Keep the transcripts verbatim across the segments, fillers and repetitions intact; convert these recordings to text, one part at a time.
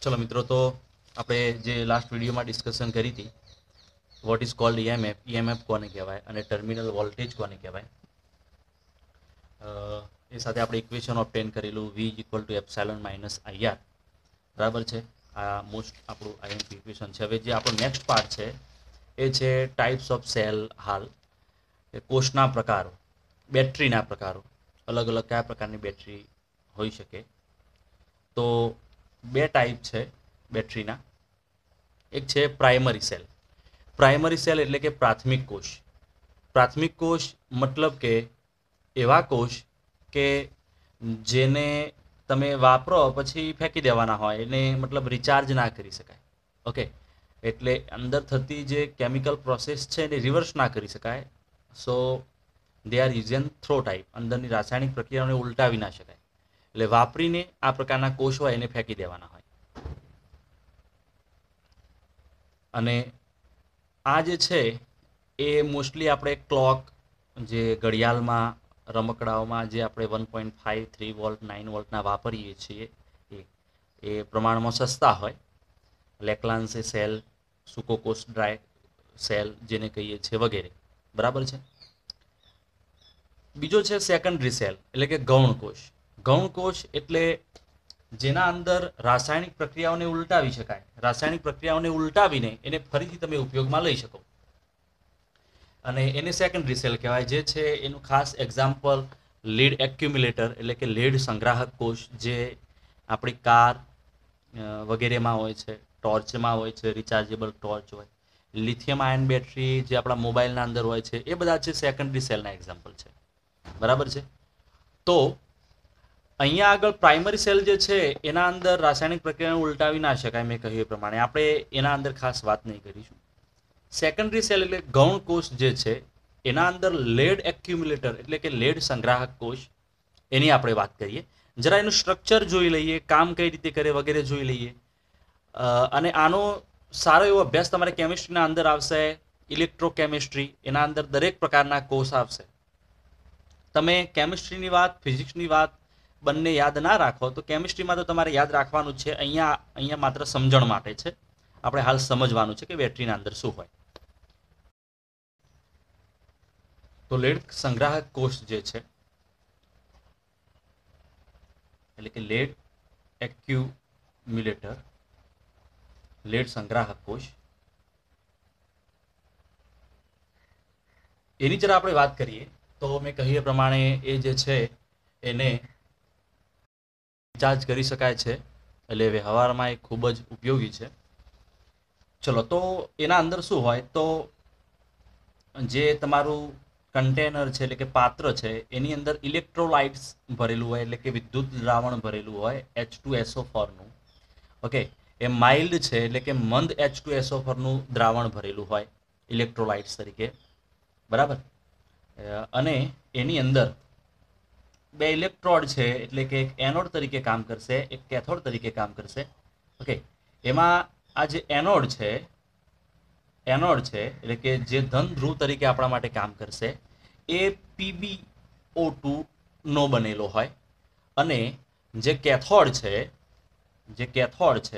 चलो मित्रों, तो આપણે જે લાસ્ટ વિડીયોમાં ડિસ્કશન કરી હતી what is called EMF EMF કોને કહેવાય અને ટર્મિનલ વોલ્ટેજ કોને કહેવાય, એ સાથે આપણે ઇક્વેશન ઓબ્ટેન કરેલું V equal to epsilon minus IR, બરાબર છે. આ મોસ્ટ આપણું આઈએમપી ઇક્વેશન છે. હવે જે આપણો નેક્સ્ટ પાર્ટ છે એ છે ટાઈપ્સ ઓફ સેલ. હાલ એ કોષના પ્રકારો, બેટરીના પ્રકારો, અલગ અલગ કયા પ્રકારની બેટરી હોઈ શકે. તો બે ટાઈપ છે બેટરીના. એક છે પ્રાઇમરી સેલ. પ્રાઇમરી સેલ એટલે કે પ્રાથમિક કોષ. પ્રાથમિક કોષ મતલબ કે એવા કોષ કે જેને તમે વાપરો પછી ફેંકી દેવાના હોય, એને મતલબ રિચાર્જ ના કરી શકાય. ઓકે, એટલે અંદર થતી જે કેમિકલ પ્રોસેસ છે એને રિવર્સ ના કરી શકાય. So they are use throw type. અંદરની રાસાયણિક પ્રક્રિયાઓને ઉલટાવી ના શકાય, એટલે વાપરીને આ પ્રકારના કોષ હોય એને ફેંકી દેવાના હોય. અને આ જે છે એ મોસ્ટલી આપણે ક્લોક, જે ઘડિયાળમાં રમકડાઓમાં જે આપણે one point five three volt nine વોલ્ટના વાપરીએ છીએ એ એ પ્રમાણમાં સસ્તા હોય. લેકલાન્સે સેલ, સુકોકોસ ડ્રાય સેલ જેને કહીએ છીએ વગેરે, બરાબર છે. બીજો છે સેકન્ડરી સેલ એટલે કે ગૌણ કોષ. ગૌણ કોષ એટલે જેના અંદર રાસાયણિક પ્રક્રિયાઓને ઉલટાવી શકાય. રાસાયણિક પ્રક્રિયાઓને ઉલટાવીને એને ફરીથી તમે ઉપયોગમાં લઈ શકો, અને એને સેકન્ડરી સેલ કહેવાય. જે છે એનું ખાસ એક્ઝામ્પલ લીડ એક્યુમ્યુલેટર એટલે કે લીડ સંગ્રાહક કોષ, જે આપણી કાર વગેરેમાં હોય છે, ટોર્ચમાં હોય છે, રિચાર્જેબલ ટોર્ચ હોય, લિથિયમ આયન બેટરી જે આપણા મોબાઈલના અંદર હોય છે, એ બધા છે સેકન્ડરી સેલના એક્ઝામ્પલ છે, બરાબર છે. તો અહીંયા આગળ પ્રાઇમરી સેલ જે છે એના અંદર રાસાયણિક પ્રક્રિયાને ઉલટાવી ના શકાય. મેં કહ્યું એ પ્રમાણે આપણે એના અંદર ખાસ વાત નહીં કરીશું. સેકન્ડરી સેલ એટલે ગૌણ કોષ જે છે એના અંદર લેડ એક્યુમ્યુલેટર એટલે કે લેડ સંગ્રાહક કોષ, એની આપણે વાત કરીએ. જરા એનું સ્ટ્રક્ચર જોઈ લઈએ, કામ કઈ રીતે કરે વગેરે જોઈ લઈએ. અને આનો સારો એવો અભ્યાસ તમારે કેમિસ્ટ્રીના અંદર આવશે. ઇલેક્ટ્રોકેમિસ્ટ્રી, એના અંદર દરેક પ્રકારના કોષ આવશે. તમે કેમિસ્ટ્રીની વાત, ફિઝિક્સની વાત બંને યાદ ના રાખો તો કેમિસ્ટ્રીમાં તો તમારે યાદ રાખવાનું છે. અહીંયા અહીંયા માત્ર સમજણ માટે છે. આપણે હાલ સમજવાનું છે કે બેટરીના અંદર શું હોય. તો લેડ સંગ્રાહક કોષ જે છે એટલે કે લેડ એક્યુમ્યુલેટર, લેડ સંગ્રાહક કોષ, એની જરા આપણે વાત કરીએ તો મેં કહ્યું એ પ્રમાણે એ જે છે એને રિચાર્જ કરી શકાય છે, એટલે વ્યવહારમાં એ ખૂબ જ ઉપયોગી છે. ચલો, તો એના અંદર શું હોય તો જે તમારું કન્ટેનર છે એટલે કે પાત્ર છે એની અંદર ઇલેક્ટ્રોલાઇટ્સ ભરેલું હોય, એટલે કે વિદ્યુત દ્રાવણ ભરેલું હોય એચ ટુ એસો ફોરનું. ઓકે, એ માઇલ્ડ છે એટલે કે મંદ એચ ટુ એસો ફોરનું દ્રાવણ ભરેલું હોય ઇલેક્ટ્રોલાઇટ્સ તરીકે, બરાબર. અને એની અંદર બે ઇલેક્ટ્રોડ છે એટલે કે એક એનોડ તરીકે કામ કરશે, એક કેથોડ તરીકે કામ કરશે. ઓકે, એમાં આ જે એનોડ છે એનોડ છે એટલે કે જે ધન ધ્રુવ તરીકે આપણા માટે કામ કરશે, એ પીબીઓ ટુ નો બનેલો હોય, અને જે કેથોડ છે જે કેથોડ છે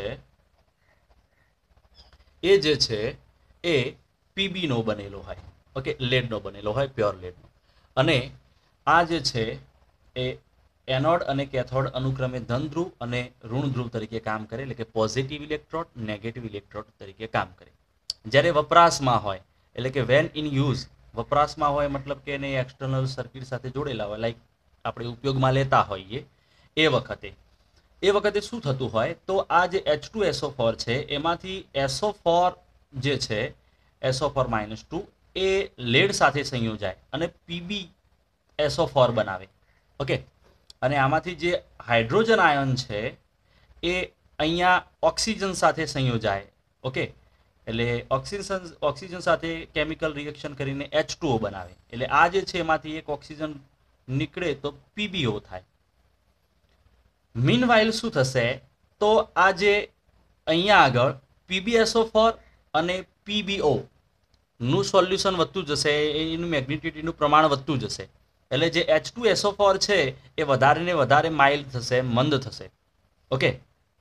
એ જે છે એ પીબી નો બનેલો હોય. ઓકે, લેડ નો બનેલો હોય, પ્યોર લેડ નો. અને આ જે છે એ એનોડ અને કેથોડ અનુક્રમે ધન ધ્રુવ અને ઋણ ધ્રુવ તરીકે કામ કરે, એટલે કે પોઝિટિવ ઇલેક્ટ્રોડ, નેગેટિવ ઇલેક્ટ્રોડ તરીકે કામ કરે. જ્યારે વપરાશમાં હોય એટલે કે વેન ઇન યુઝ, વપરાશમાં હોય મતલબ કે એને એક્સટર્નલ સર્કિટ સાથે જોડેલા હોય, લાઈક આપણે ઉપયોગમાં લેતા હોઈએ એ વખતે એ વખતે શું થતું હોય તો આ જે એચ ટુ એસો ફોર છે એમાંથી એસો ફોર જે છે એસો ફોર માઇનસ ટુ એ લેડ સાથે સંયોજાય અને પીબી એસો ફોર બનાવે. ઓકે, અને આમાંથી જે હાઇડ્રોજન આયન છે એ અહીંયા ઓક્સિજન સાથે સંયોજાય. ઓકે, એટલે ઓક્સિજન ઓક્સિજન સાથે કેમિકલ રિએક્શન કરીને એચ ટુ ઓ બનાવે. એટલે આ જે છે એમાંથી એક ઓક્સિજન નીકળે તો પીબીઓ થાય. મીનવાઇલ શું થશે તો આ જે અહીંયા આગળ પીબીએસઓ ફોર અને પીબીઓ નું સોલ્યુશન વધતું જશે, એનું મેગ્નિટ્યુડનું પ્રમાણ વધતું જશે. એટલે જે એચ ટુ એસો ફોર છે એ વધારે ને વધારે માઇલ્ડ થશે, મંદ થશે. ઓકે,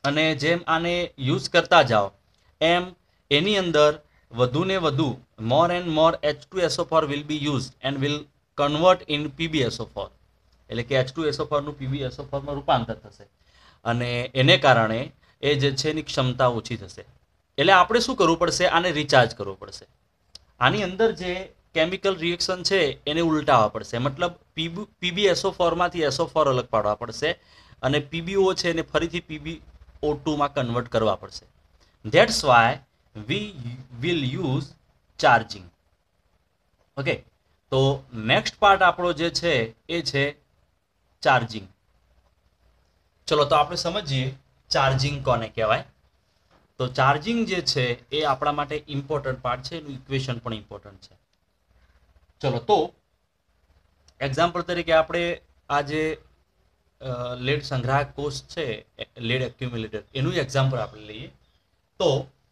અને જેમ આને યુઝ કરતા જાઓ એમ એની અંદર વધુ ને વધુ more and more H two S O four will be use and will convert in PB S O four, એટલે કે એચ ટુ એસ ઓ ફોરનું પીબી એસ ઓ ફોરમાં રૂપાંતર થશે અને એને કારણે એ જે છે એની ક્ષમતા ઓછી થશે. એટલે આપણે શું કરવું પડશે? આને રિચાર્જ કરવું પડશે. આની અંદર જે કેમિકલ રિએક્શન છે એને ઉલટાવવા પડશે, મતલબ પીબી પીબી એસ ઓ ફોરમાંથી એસ ઓ ફોર અલગ પાડવા પડશે અને પીબીઓ છે એને ફરીથી પીબી ઓ ટુમાં કન્વર્ટ કરવા પડશે. That's why we will use charging. Okay, તો નેક્સ્ટ પાર્ટ આપણો જે છે એ છે ચાર્જિંગ. ચલો તો આપણે સમજીએ ચાર્જિંગ કોને કહેવાય. તો ચાર્જિંગ જે છે એ આપણા માટે ઇમ્પોર્ટન્ટ પાર્ટ છે, એનું ઇક્વેશન પણ ઇમ્પોર્ટન્ટ છે. ચલો તો એક્ઝામ્પલ તરીકે આપણે આ જે લેડ સંગ્રાહક કોષ છે, લેડ એક્યુમ્યુલેટર, એનું એક્ઝામ્પલ આપણે લઈએ. તો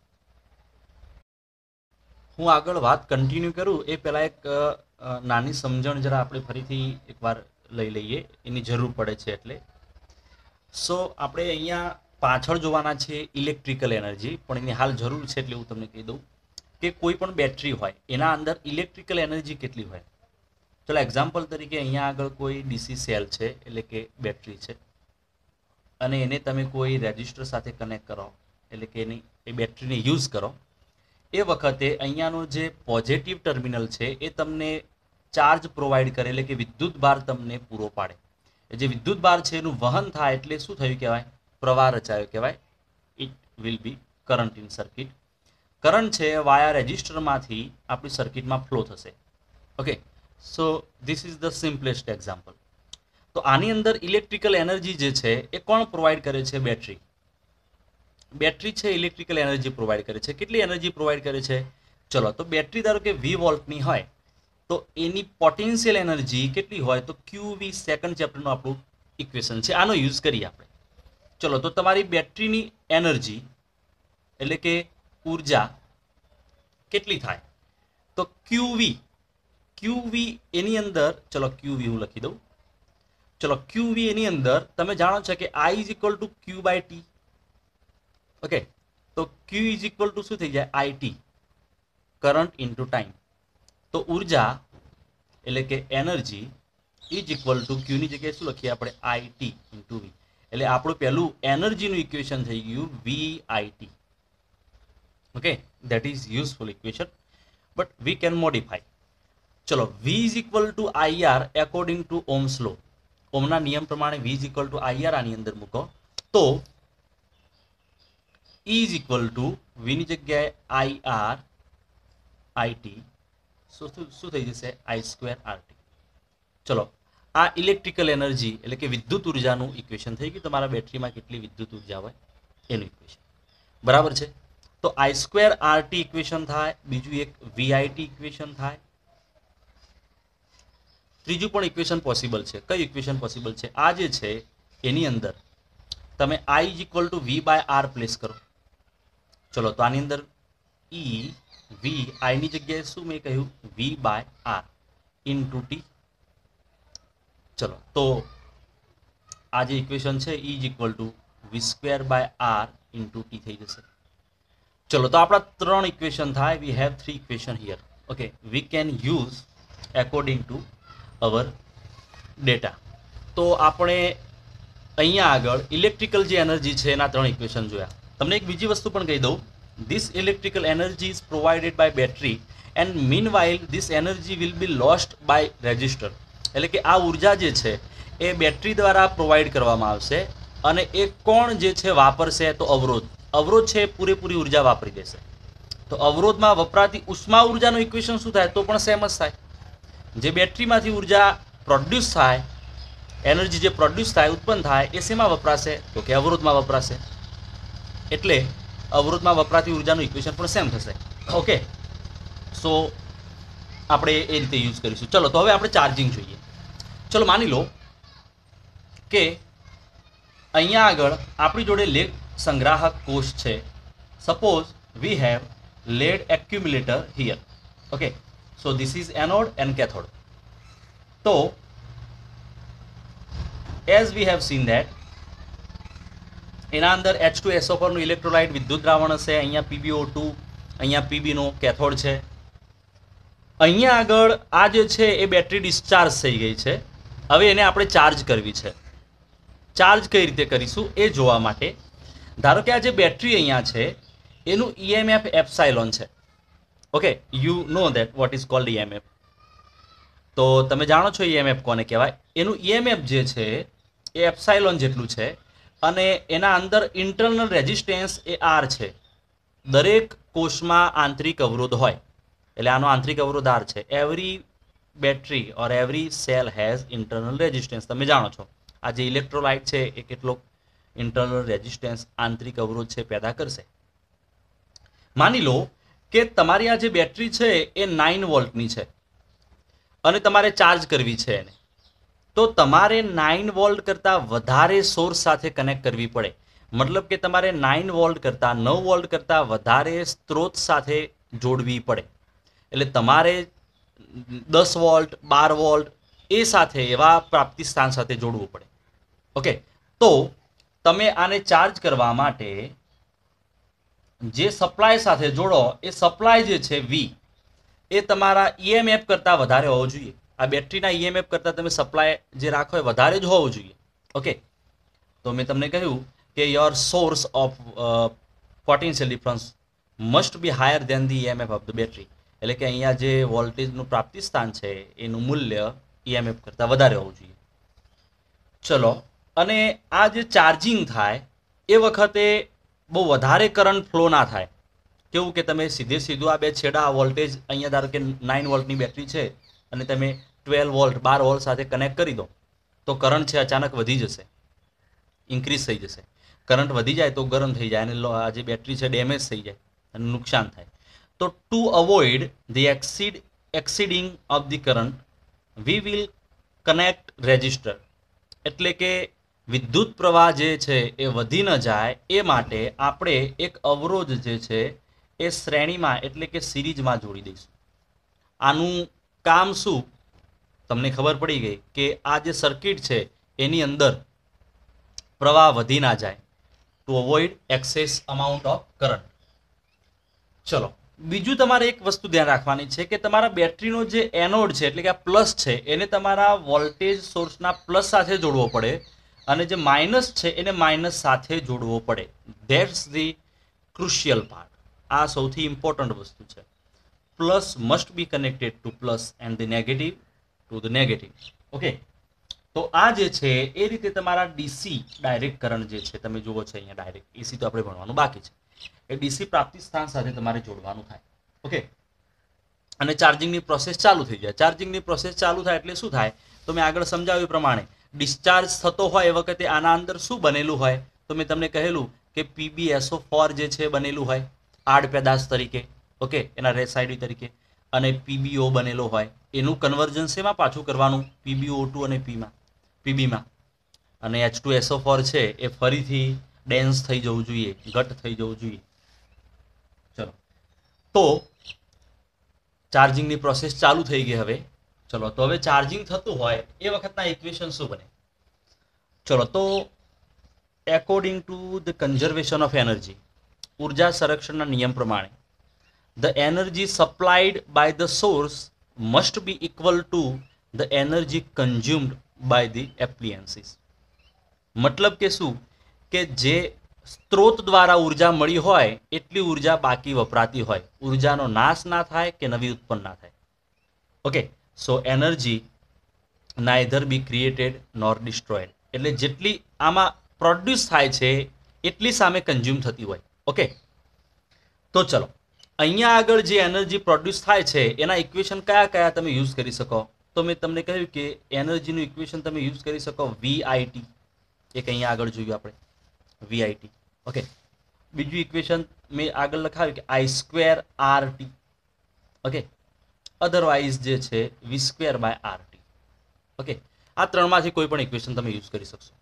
હું આગળ વાત કન્ટિન્યુ કરું એ પહેલાં એક નાની સમજણ જરા આપણે ફરીથી એકવાર લઈ લઈએ, એની જરૂર પડે છે. એટલે સો આપણે અહીંયા પાછળ જોવાના છે ઇલેક્ટ્રિકલ એનર્જી, પણ એની હાલ જરૂર છે એટલે હું તમને કહી દઉં કે કોઈ પણ બેટરી હોય એના અંદર ઇલેક્ટ્રિકલ એનર્જી કેટલી હોય. ચલો એક્ઝામ્પલ તરીકે અહીંયા આગળ કોઈ ડીસી સેલ છે, એટલે કે બેટરી છે, અને એને તમે કોઈ રેઝિસ્ટર સાથે કનેક્ટ કરો, એટલે કે એની એ બેટરીને યુઝ કરો. એ વખતે અહીંયાનો જે પોઝિટિવ ટર્મિનલ છે એ તમને ચાર્જ પ્રોવાઈડ કરે, એટલે કે વિદ્યુત ભાર તમને પૂરો પાડે. જે વિદ્યુત ભાર છે એનું વહન થાય એટલે શું થયું કહેવાય? પ્રવાહ રચાયો કહેવાય. It will be current in circuit. Current છે વાયા રેઝિસ્ટરમાંથી આપણી સર્કિટમાં ફ્લો થશે. Okay, so this is the simplest example. તો આની અંદર ઇલેક્ટ્રિકલ એનર્જી જે છે એ કોણ પ્રોવાઈડ કરે છે? બેટરી. બેટરી છે ઇલેક્ટ્રિકલ એનર્જી પ્રોવાઈડ કરે છે. કેટલી એનર્જી પ્રોવાઈડ કરે છે? ચલો તો બેટરી ધારો કે વી વોલ્ટની હોય તો એની પોટેન્શિયલ એનર્જી કેટલી હોય? તો ક્યુ વી સેકન્ડ ચેપ્ટરનું આપણું ઇક્વેશન છે, આનો યુઝ કરીએ આપણે. ચલો તો તમારી બેટરીની એનર્જી એટલે કે ઉર્જા કેટલી થાય? તો ક્યુ વી ક્યુ વી એની અંદર, ચલો ક્યુ વી હું લખી દઉં. ચલો ક્યુ વી એની અંદર તમે જાણો છો કે I is equal to Q by T. Okay, તો ક્યુ ઇઝ ઇક્વલ ટુ શું થઈ જાય? I T, current into time. તો ઉર્જા એટલે કે એનર્જી ઇઝ ઇક્વલ ટુ ક્યુની જગ્યાએ શું લખીએ આપણે? I T into V. એટલે આપણું પહેલું એનર્જીનું ઇક્વેશન થઈ ગયું V I T. Okay, that is useful equation, but we can modify. ચલો V is equal to I R according two ઓમ્સ law. ઓમના નિયમ પ્રમાણે V is equal to I R આની અંદર મૂકો તો E is equal to વીની જગ્યાએ I R I T શું થઈ જશે? I square R T. ચલો આ ઇલેક્ટ્રિકલ એનર્જી એટલે કે વિદ્યુત ઉર્જાનું ઇક્વેશન થઈ ગયું. તમારા બેટરીમાં કેટલી વિદ્યુત ઉર્જા હોય એનું ઇક્વેશન. બરાબર છે. તો I square R T equation થાય, બીજું એક વીઆઈટી ઇક્વેશન થાય, ત્રીજું પણ ઇક્વેશન પોસિબલ છે. કઈ ઇક્વેશન પોસિબલ છે? આ જે છે એની અંદર તમે I is equal to V by R place કરો. ચલો તો આની અંદર ઈ વી આઈની જગ્યાએ શું મેં કહ્યું? V by R into T. ચલો તો આ જે ઇક્વેશન છે E is equal to V square by R into T થઈ જશે. ચલો તો આપણા ત્રણ ઇક્વેશન થાય. We have three equation here. Okay, we can use according to our data. તો આપણે અહીંયા આગળ ઇલેક્ટ્રિકલ જે એનર્જી છે એના ત્રણ ઇક્વેશન જોયા. તમને એક બીજી વસ્તુ પણ કહી દઉં. This electrical energy is provided by battery and meanwhile this energy will be lost by resistor. એટલે કે આ ઉર્જા જે છે એ બેટરી દ્વારા પ્રોવાઈડ કરવામાં આવશે અને એ કોણ જે છે વાપરશે? તો અવરોધ. અવરોધ છે પૂરેપૂરી ઉર્જા વાપરી દેશે. તો અવરોધમાં વપરાતી ઉષ્મા ઉર્જાનું ઇક્વેશન શું થાય? તો પણ સેમ જ થાય. જે બેટરીમાંથી ઉર્જા પ્રોડ્યુસ થાય, એનર્જી જે પ્રોડ્યુસ થાય, ઉત્પન્ન થાય, એ શેમાં વપરાશે? તો કે અવરોધમાં વપરાશે. એટલે અવરોધમાં વપરાતી ઉર્જાનું ઇક્વેશન પણ સેમ થશે. ઓકે, સો આપણે એ રીતે યુઝ કરીશું. ચલો તો હવે આપણે ચાર્જિંગ જોઈએ. ચલો માની લો કે અહીંયા આગળ આપણી જોડે લેડ સંગ્રાહક કોષ છે. Suppose we have lead accumulator here. Okay, so this is anode and cathode. તો as we have seen that એના અંદર એચ ટુ એસ ઓ ફોરનું ઇલેક્ટ્રોલાઇટ વિદ્યુત દ્રાવણ હશે. અહીંયા પીબીઓ ટુ, અહીંયા પીબીનો કેથોડ છે. અહીંયા આગળ આ જે છે એ બેટરી ડિસ્ચાર્જ થઈ ગઈ છે. હવે એને આપણે ચાર્જ કરવી છે. ચાર્જ કઈ રીતે કરીશું એ જોવા માટે ધારો કે આ જે બેટરી અહીંયા છે એનું ઈએમએફ એપ્સાઇલોન છે. Okay, you know that what is called EMF. તો તમે જાણો છો ઈએમએફ કોને કહેવાય. એનું ઈએમએફ જે છે એ એપ્સાઇલોન જેટલું છે અને એના અંદર ઇન્ટરનલ રેઝિસ્ટન્સ એ આર છે. દરેક કોષમાં આંતરિક અવરોધ હોય એટલે આનો આંતરિક અવરોધ આર છે. Every battery or every cell has internal resistance. તમે જાણો છો આ જે ઇલેક્ટ્રોલાઇટ છે એ કેટલો ઇન્ટરનલ રેઝિસ્ટન્સ આંતરિક અવરોધ છે પેદા કરશે. માની લો કે તમારી આ જે બેટરી છે એ નાઇન વોલ્ટની છે અને તમારે ચાર્જ કરવી છે એને, તો તમારે નાઇન વોલ્ટ કરતાં વધારે સોર્સ સાથે કનેક્ટ કરવી પડે. મતલબ કે તમારે નાઇન વોલ્ટ કરતાં નવ વોલ્ટ કરતાં વધારે સ્ત્રોત સાથે જોડવી પડે. એટલે તમારે દસ વોલ્ટ બાર વોલ્ટ એ સાથે એવા પ્રાપ્તિ સ્થાન સાથે જોડવું પડે. ઓકે, તો તમે આને ચાર્જ કરવા માટે જે સપ્લાય સાથે જોડો એ સપ્લાય જે છે વી એ તમારા ઈએમએફ કરતાં વધારે હોવો જોઈએ. આ બેટરીના ઈએમએફ કરતાં તમે સપ્લાય જે રાખો એ વધારે જ હોવો જોઈએ. ઓકે, તો મેં તમને કહ્યું કે your source of potential difference must be higher than the EMF of the battery. એટલે કે અહીંયા જે વોલ્ટેજનું પ્રાપ્તિ સ્થાન છે એનું મૂલ્ય ઈએમએફ કરતાં વધારે હોવું જોઈએ. ચલો, અને આ જે ચાર્જિંગ થાય એ વખતે બહુ વધારે કરંટ ફ્લો ના થાય. કેવું કે તમે સીધે સીધું આ બે છેડા વોલ્ટેજ અહીંયા ધારો કે નાઇન વોલ્ટની બેટરી છે અને તમે ટ્વેલ્વ વોલ્ટ બાર વોલ્ટ સાથે કનેક્ટ કરી દો તો કરંટ છે અચાનક વધી જશે, ઇન્ક્રીઝ થઈ જશે. કરંટ વધી જાય તો ગરમ થઈ જાય અને આ જે બેટરી છે ડેમેજ થઈ જાય અને નુકસાન થાય. તો to avoid the exceed exceeding of the current we will connect resistor. એટલે કે વિદ્યુત પ્રવાહ જે છે એ વધી ન જાય એ માટે આપણે એક અવરોધ જે છે એ શ્રેણીમાં એટલે કે સિરીઝમાં જોડી દઈશું. આનું કામ શું તમને ખબર પડી ગઈ કે આ જે સર્કિટ છે એની અંદર પ્રવાહ વધી ના જાય, to avoid excess amount of current. ચલો, બીજું તમારે એક વસ્તુ ધ્યાન રાખવાની છે કે તમારા બેટરીનો જે એનોડ છે એટલે કે આ પ્લસ છે એને તમારા વોલ્ટેજ સોર્સના પ્લસ સાથે જોડવો પડે અને જે માઇનસ છે એને માઇનસ સાથે જોડવો પડે. That's the crucial part. આ સૌથી ઇમ્પોર્ટન્ટ વસ્તુ છે. Plus must be connected to plus and the negative to the negative. Okay, તો આ જે છે એ રીતે તમારા ડીસી ડાયરેક્ટ કરંટ જે છે તમે જુઓ છો અહીંયા ડાયરેક્ટ એસી તો આપણે ભણવાનું બાકી છે એ ડીસી પ્રાપ્તિ સ્થાન સાથે તમારે જોડવાનું થાય. ઓકે, અને ચાર્જિંગની પ્રોસેસ ચાલુ થઈ જાય. ચાર્જિંગની પ્રોસેસ ચાલુ થાય એટલે શું થાય તો મેં આગળ સમજાવ્યું પ્રમાણે ડિસ્ચાર્જ થતો હોય એ વખતે આના અંદર શું બનેલું હોય તો મેં તમને કહેલું કે પીબીએસઓ ફોર જે છે બનેલું હોય આડ પેદાશ તરીકે. ઓકે, એના રેસાઇડ તરીકે, અને પીબીઓ બનેલો હોય એનું કન્વર્જન્સ એમાં પાછું કરવાનું પીબીઓ ટુ અને પીમાં પીબીમાં. અને એચ ટુ એસઓ ફોર છે એ ફરીથી ડેન્સ થઈ જવું જોઈએ, ઘટ થઈ જવું જોઈએ. ચલો, તો ચાર્જિંગની પ્રોસેસ ચાલુ થઈ ગઈ. હવે ચલો, તો હવે ચાર્જિંગ થતું હોય એ વખતના ઇક્વેશન શું બને? ચલો, તો according to the conservation of energy, ઉર્જા સંરક્ષણના નિયમ પ્રમાણે the energy supplied by the source must be equal to the energy consumed by the appliances. મતલબ કે શું કે જે સ્ત્રોત દ્વારા ઉર્જા મળી હોય એટલી ઉર્જા બાકી વપરાતી હોય, ઉર્જાનો નાશ ના થાય કે નવી ઉત્પન્ન ના થાય. Okay, so energy neither be created nor destroyed. એટલે જેટલી આમાં પ્રોડ્યુસ થાય છે એટલી સામે કન્ઝ્યુમ થતી હોય. ઓકે, તો ચલો, અહીંયા આગળ જે એનર્જી પ્રોડ્યુસ થાય છે એના ઇક્વેશન કયા કયા તમે યુઝ કરી શકો? તો મેં તમને કહ્યું કે એનર્જીનું ઇક્વેશન તમે યુઝ કરી શકો વીઆઈટી. એક અહીંયા આગળ જોયું આપણે વીઆઈટી. ઓકે, બીજું ઇક્વેશન મેં આગળ લખાવ્યું કે I square R T. Okay, otherwise જે છે V square by R T. Okay, આ ત્રણમાંથી કોઈ પણ ઇક્વેશન તમે યુઝ કરી શકશો.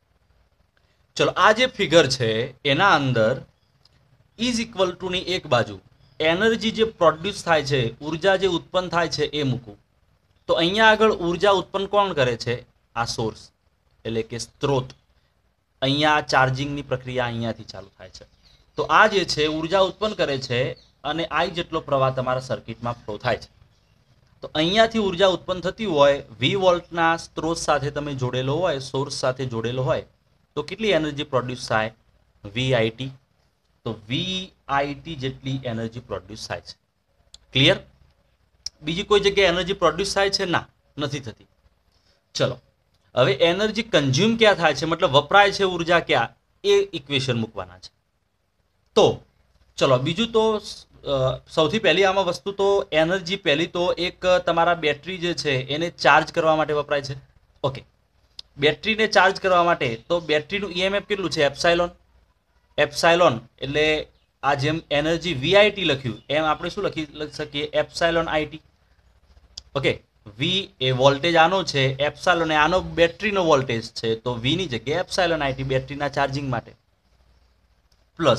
ચલો, આ જે ફિગર છે એના અંદર ઇઝ ઇક્વલ ટુની એક બાજુ એનર્જી જે પ્રોડ્યુસ થાય છે, ઉર્જા જે ઉત્પન્ન થાય છે એ મૂકું તો અહીંયા આગળ ઉર્જા ઉત્પન્ન કોણ કરે છે? આ સોર્સ એટલે કે સ્ત્રોત. અહીંયા ચાર્જિંગની પ્રક્રિયા અહીંયાથી ચાલુ થાય છે. તો આ જે છે ઉર્જા ઉત્પન્ન કરે છે અને આઈ જેટલો પ્રવાહ તમારા સર્કિટમાં ફ્લો થાય છે. તો અહીંયાથી ઉર્જા ઉત્પન્ન થતી હોય, વી વોલ્ટના સ્ત્રોત સાથે તમે જોડેલો હોય, સોર્સ સાથે જોડેલો હોય, તો કેટલી એનર્જી પ્રોડ્યુસ થાય? વીઆઈટી. તો વીઆઈટી જેટલી એનર્જી પ્રોડ્યુસ થાય છે. ક્લિયર? બીજી કોઈ જગ્યાએ એનર્જી પ્રોડ્યુસ થાય છે? ના, નથી થતી. ચલો, હવે એનર્જી કન્ઝ્યુમ ક્યાં થાય છે, મતલબ વપરાય છે ઉર્જા ક્યાં, એ ઇક્વેશન મૂકવાના છે. તો ચલો, બીજું તો સૌથી પહેલી આમાં વસ્તુ તો એનર્જી પહેલી તો એક તમારા બેટરી જે છે એને ચાર્જ કરવા માટે વપરાય છે. ઓકે, બેટરીને ચાર્જ કરવા માટે તો બેટરીનું ઈએમએફ કેટલું છે? એપ્સાઇલોન. એપ્સાઇલોન એટલે આ જેમ એનર્જી વીઆઈટી લખ્યું એમ આપણે શું લખી શકીએ? Epsilon I T. ઓકે, વી એ વોલ્ટેજ આનો છે, એપ્સાઇલોન એ આનો બેટરીનો વોલ્ટેજ છે, તો વી ની જગ્યાએ એપ્સાઇલોન આઈટી બેટરીના ચાર્જિંગ માટે. પ્લસ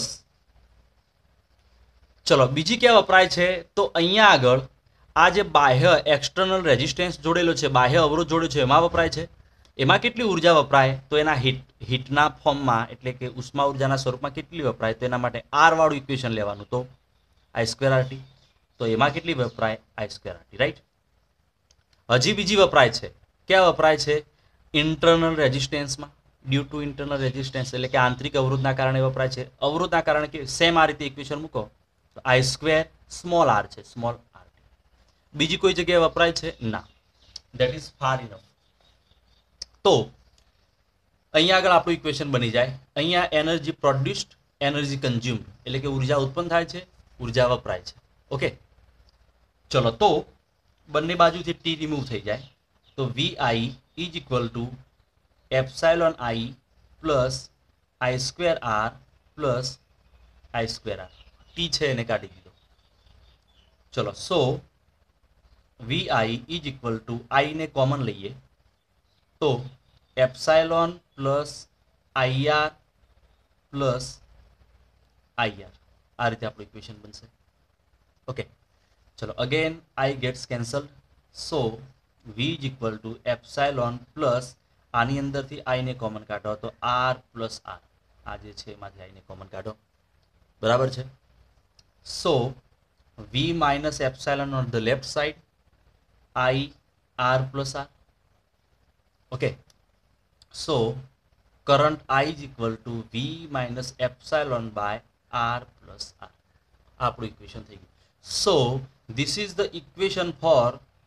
ચલો, બીજી ક્યાં વપરાય છે? તો અહીંયા આગળ આ જે બાહ્ય એક્સટર્નલ રેઝિસ્ટન્સ જોડેલો છે, બાહ્ય અવરોધ જોડેલો છે, એમાં વપરાય છે. એમાં કેટલી ઉર્જા વપરાય? તો એના હીટ હીટના ફોર્મમાં એટલે કે ઉષ્મા ઉર્જાના સ્વરૂપમાં કેટલી વપરાય? તો એના માટે આર વાળું ઇક્વેશન લેવાનું, તો આઈ સ્ક્વેર આર ટી. તો એમાં કેટલી વપરાય? I square R T. Right. હજી બીજી વપરાય છે. ક્યાં વપરાય છે? ઇન્ટરનલ રેઝિસ્ટન્સમાં. ડ્યુ ટુ ઇન્ટરનલ રેઝિસ્ટન્સ એટલે કે આંતરિક અવરોધના કારણે વપરાય છે. અવરોધના કારણે કે સેમ આ રીતે ઇક્વેશન મૂકો, તો આઈ સ્ક્વેર સ્મોલ આર છે, સ્મોલ આર. બીજી કોઈ જગ્યાએ વપરાય છે? ના. That is far enough. તો અહીંયા આગળ આપણું ઇક્વેશન બની જાય. અહીંયા એનર્જી પ્રોડ્યુસ્ડ, એનર્જી કન્ઝ્યુમ્ડ એટલે કે ઉર્જા ઉત્પન્ન થાય છે, ઉર્જા વપરાય છે. ઓકે, ચલો, તો બંને બાજુથી ટી રિમૂવ થઈ જાય. તો V I is equal to epsilon I plus I square R plus I square R. T છે એને કાઢી દીધો. ચલો, so V I is equal to આઈને કોમન લઈએ તો epsilon plus IR plus IR. આ રીતે આપણું ઇક્વેશન બનશે. ઓકે, ચલો, again I gets cancelled. So V is equal to epsilon plus આની અંદરથી આઈને કોમન કાઢો તો આર પ્લસ આર. આ જે છે એમાંથી આઈને કોમન કાઢો. બરાબર છે. So V minus epsilon on the left side, I R plus R. Okay, so current I is equal to V minus epsilon by R plus R. આપણું ઇક્વેશન થઈ ગયું. So this is the equation for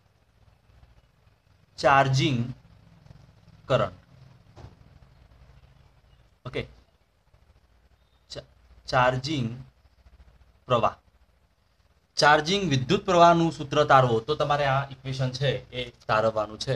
charging current. Okay, charging પ્રવાહ. ચાર્જિંગ વિદ્યુત પ્રવાહનું સૂત્ર તારવો તો તમારે આ ઇક્વેશન છે એ તારવવાનું છે.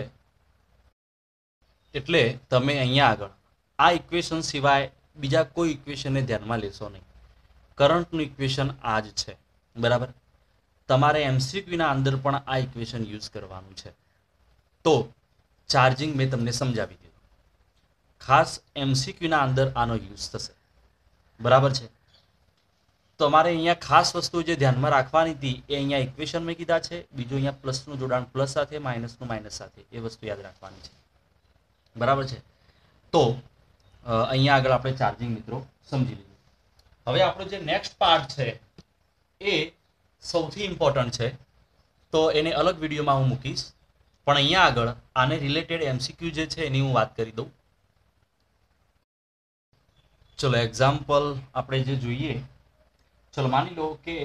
એટલે તમે અહીંયા આગળ આ ઇક્વેશન સિવાય બીજા કોઈ ઇક્વેશનને ધ્યાનમાં લેશો નહીં. કરંટનું ઇક્વેશન આ જ છે. બરાબર. તમારે એમસીક્યુના અંદર પણ આ ઇક્વેશન યુઝ કરવાનું છે. તો ચાર્જિંગ મેં તમને સમજાવી દીધું. ખાસ એમસીક્યુના અંદર આનો યુઝ થશે. બરાબર છે. તમારે અહીંયા ખાસ વસ્તુ જે ધ્યાનમાં રાખવાની હતી એ અહીંયા ઇક્વેશન મેં કીધા છે. બીજું અહીંયા પ્લસનું જોડાણ પ્લસ સાથે, માઇનસનું માઇનસ સાથે, એ વસ્તુ યાદ રાખવાની છે. બરાબર છે. તો અહીંયા આગળ આપણે ચાર્જિંગ મિત્રો સમજી લીધું. હવે આપણો જે નેક્સ્ટ પાર્ટ છે એ સૌથી ઇમ્પોર્ટન્ટ છે, તો એને અલગ વિડીયોમાં હું મૂકીશ. પણ અહીંયા આગળ આને રિલેટેડ એમસીક્યુ જે છે એની હું વાત કરી દઉં. ચલો, એક્ઝામ્પલ આપણે જે જોઈએ, ચલો માની લો કે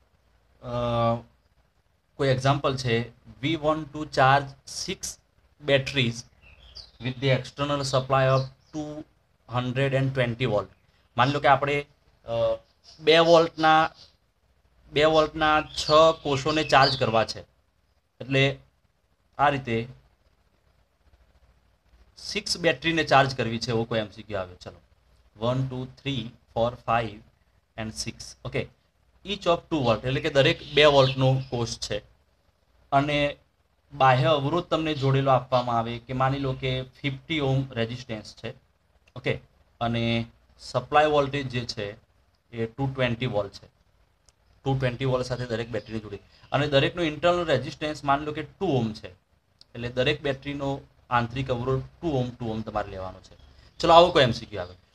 કોઈ એક્ઝામ્પલ છે, we want to charge six batteries with the external supply of two hundred twenty volt. માની લો કે આપણે બે વોલ્ટના બે વોલ્ટના છ કોષોને ચાર્જ કરવા છે. એટલે આ રીતે સિક્સ બેટરીને ચાર્જ કરવી છે એવો કોઈ એમસીક્યુ આવે. ચલો, one two three four five and six. Okay, each of two volt એટલે કે દરેક બે વોલ્ટનો કોષ છે. અને બાહ્ય અવરોધ તમને જોડેલો આપવામાં આવે કે માની લો કે ફિફ્ટી ઓમ રેઝિસ્ટન્સ છે. ઓકે, અને સપ્લાય વોલ્ટેજ જે છે એ ટુ ટ્વેન્ટી વોલ્ટ છે. ટુ ટ્વેન્ટી વોલ્ટ સાથે દરેક બેટરી જોડી, અને દરેકનો ઇન્ટરનલ રેઝિસ્ટન્સ માની લો કે ટુ ઓમ છે. એટલે દરેક બેટરીનો આંતરિક અવરોધ ટુ ઓમ ટુ ઓમ તમારે લેવાનો છે. ચલો, આવો કોઈ એમસીક્યુ આવે.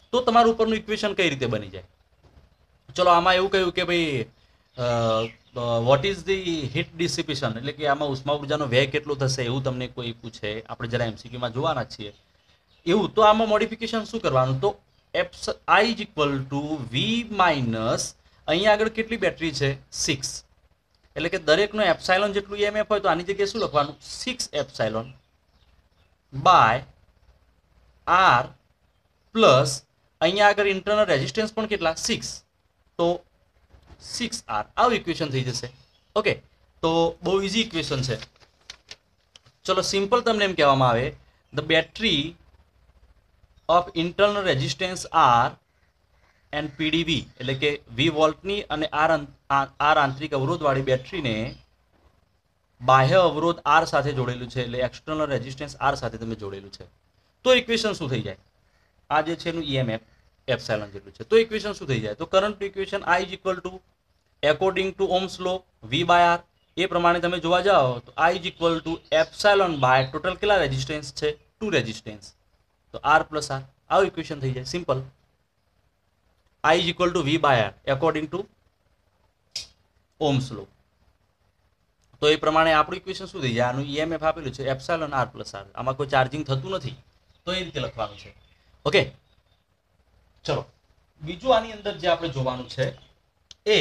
તો તમારું ઉપરનું ઇક્વેશન કઈ રીતે બની જાય. ચલો આમાં એવું કહ્યું કે ભાઈ what is the heat dissipation, એટલે કે આમાં ઉષ્મા ઉર્જાનો વ્યય કેટલો થશે એવું તમને કોઈ પૂછે, આપણે જરા એમસીક્યુમાં જોવાના છીએ એવું. તો આમાં મોડિફિકેશન શું કરવાનું, તો eps I is equal to V minus અહીંયા આગળ કેટલી બેટરી છે સિક્સ, એટલે કે દરેકનો એપ્સાઇલોન જેટલું ઈએમએફ હોય તો આની જગ્યાએ શું લખવાનું six epsilon by R plus અહીંયા આગળ ઇન્ટરનલ રેઝિસ્ટન્સ પણ કેટલા સિક્સ, તો સિક્સ આર. આવું ઇક્વેશન થઈ જશે. ઓકે, તો બહુ ઇઝી ઇક્વેશન છે. ચલો સિમ્પલ તમને એમ કહેવામાં આવે the battery of internal resistance R and PDV, એટલે કે વી વોલ્ટની અને આર આર આંતરિક અવરોધવાળી બેટરીને બાહ્ય અવરોધ આર સાથે જોડેલું છે, એટલે એક્સટર્નલ રેઝિસ્ટન્સ આર સાથે તમે જોડેલું છે. તો ઇક્વેશન શું થઈ જાય, આ જે છે એનું ઈએમએફ એપ્સાઇલોન જેટલું છે. તો ઇક્વેશન શું થઈ જાય, તો current equation I is equal to according to Ohm's law V by R, એ પ્રમાણે તમે જોવા જાઓ તો I is equal to epsilon by total કેટલા રેઝિસ્ટન્સ છે ટુ રેઝિસ્ટન્સ, તો આર પ્લસ આર. આવું ઇક્વેશન થઈ જાય simple. I is equal to V by R according to Ohm's law. તો એ પ્રમાણે આપણું ઇક્વેશન શું થઈ જાય, આનું ઈએમએફ આપેલું છે એપ્સાઇલોન આર પ્લસ આર, આમાં કોઈ ચાર્જિંગ થતું નથી તો એ રીતે લખવાનું છે. ઓકે, ચલો બીજું આની અંદર જે આપણે જોવાનું છે એ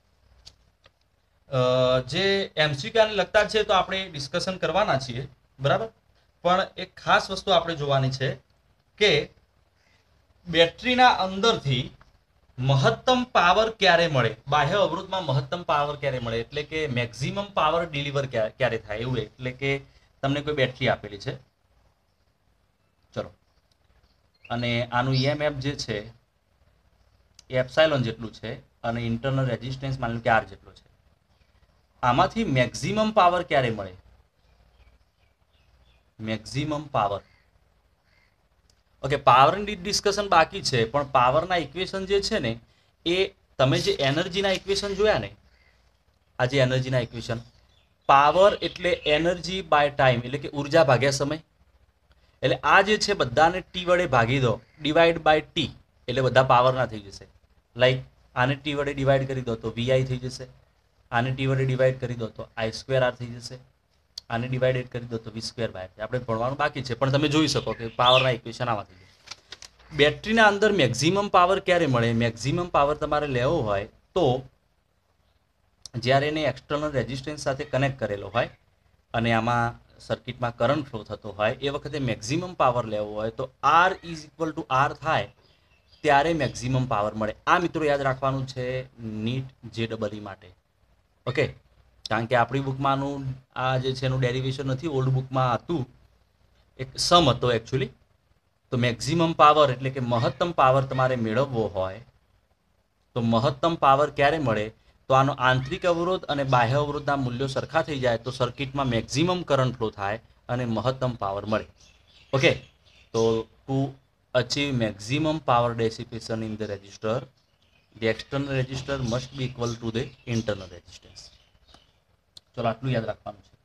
જે એમસીક્યુને લગતા છે તો આપણે ડિસ્કશન કરવાના છીએ, બરાબર. પણ એક ખાસ વસ્તુ આપણે જોવાની છે કે બેટરીના અંદરથી મહત્તમ પાવર ક્યારે મળે, બાહ્ય અવરોધમાં મહત્તમ પાવર ક્યારે મળે, એટલે કે મેક્સિમમ પાવર ડિલિવર ક્યારે થાય એવું. એટલે કે તમને કોઈ બેટરી આપેલી છે, ચલો, અને આનું ઈએમએફ જે છે એ એપ્સાઇલોન જેટલું છે અને ઇન્ટરનલ રેઝિસ્ટન્સ માની લો કે આર જેટલો છે. આમાંથી મેક્સિમમ પાવર ક્યારે મળે, મેક્સિમમ પાવર. ઓકે, પાવરની ડિસ્કશન બાકી છે, પણ પાવરના ઇક્વેશન જે છે ને એ તમે જે એનર્જીના ઇક્વેશન જોયા ને, આ જે એનર્જીના ઇક્વેશન, પાવર એટલે એનર્જી બાય ટાઈમ, એટલે કે ઉર્જા ભાગ્યા સમય. એટલે આ જે છે બધાને ટી વડે ભાગી દો, ડિવાઈડ બાય ટી, એટલે બધા પાવરના થઈ જશે. લાઈક આને ટી વડે ડિવાઈડ કરી દો તો વીઆઈ થઈ જશે, આને ટી વડે ડિવાઈડ કરી દો તો આઈ સ્ક્વેર આર થઈ જશે, આને ડિવાઈડેડ કરી દો તો વી સ્ક્વેર બાય. આપણે ભણવાનું બાકી છે પણ તમે જોઈ શકો કે પાવરના ઇક્વેશન આવા થઈ જાય. બેટરીના અંદર મેક્સિમમ પાવર ક્યારે મળે, મેક્સિમમ પાવર તમારે લેવો હોય તો જ્યારે એને એક્સટર્નલ રેઝિસ્ટન્સ સાથે કનેક્ટ કરેલો હોય અને આમાં સર્કિટમાં કરંટ ફ્લો થતો હોય એ વખતે મેક્સિમમ પાવર લેવો હોય તો R is equal to R થાય ત્યારે મેક્સિમમ પાવર મળે. આ મિત્રો યાદ રાખવાનું છે નીટ જે ડબલ ઈ માટે. ઓકે, કારણ કે આપણી બુકમાંનું આ જે છે એનું ડેરિવેશન નથી, ઓલ્ડ બુકમાં હતું, એક સમ હતો એકચ્યુઅલી. તો મેક્સિમમ પાવર એટલે કે મહત્તમ પાવર તમારે મેળવવો હોય તો મહત્તમ પાવર ક્યારે મળે, તો આનો આંતરિક અવરોધ અને બાહ્ય અવરોધના મૂલ્યો સરખા થઈ જાય તો સર્કિટમાં મેક્સિમમ કરંટ ફ્લો થાય અને મહત્તમ પાવર મળે. ઓકે, તો to achieve maximum power dissipation in the resistor the external resistor must be equal to the internal resistance. ચલો આટલું યાદ રાખવાનું છે.